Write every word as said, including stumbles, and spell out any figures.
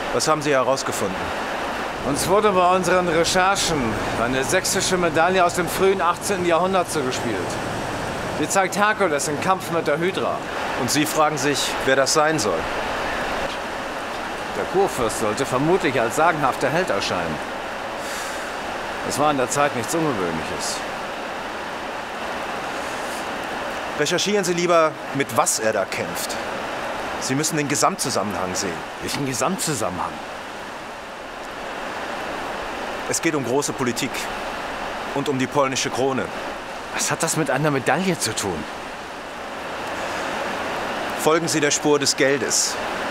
Was haben Sie herausgefunden? Uns wurde bei unseren Recherchen eine sächsische Medaille aus dem frühen achtzehnten Jahrhundert zugespielt. Die zeigt Herkules im Kampf mit der Hydra. Und Sie fragen sich, wer das sein soll? Der Kurfürst sollte vermutlich als sagenhafter Held erscheinen. Das war in der Zeit nichts Ungewöhnliches. Recherchieren Sie lieber, mit was er da kämpft. Sie müssen den Gesamtzusammenhang sehen. Welchen Gesamtzusammenhang? Es geht um große Politik und um die polnische Krone. Was hat das mit einer Medaille zu tun? Folgen Sie der Spur des Geldes.